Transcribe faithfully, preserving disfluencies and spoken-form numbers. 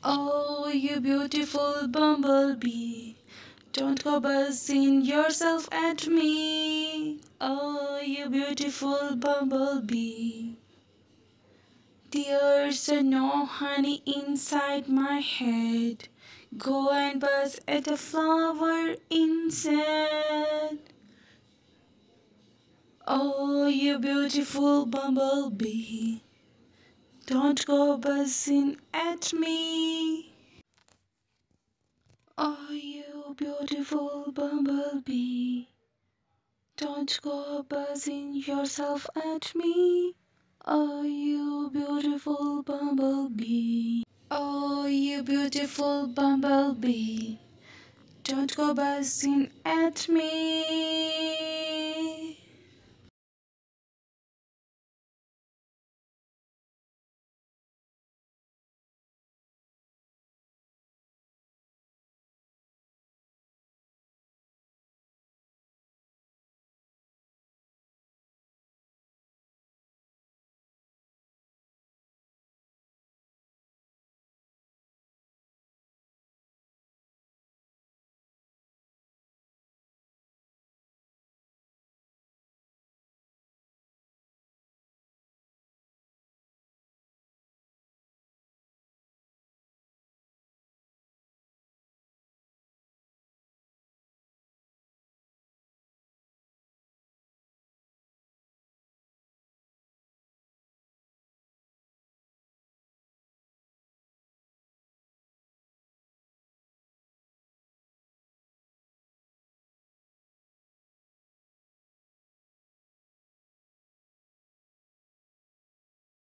Oh, you beautiful bumblebee, don't go buzzing yourself at me. Oh, you beautiful bumblebee. There's no honey inside my head. Go and buzz at a flower instead. Oh, you beautiful bumblebee, don't go buzzing at me. Oh, you beautiful bumblebee, don't go buzzing yourself at me. Oh, you beautiful bumblebee. Oh, you beautiful bumblebee, don't go buzzing at me.